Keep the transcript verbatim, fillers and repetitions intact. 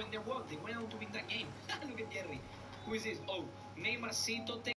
their what? They went out to win that game. Look at Jerry. Who is this? Oh, Neymarcito.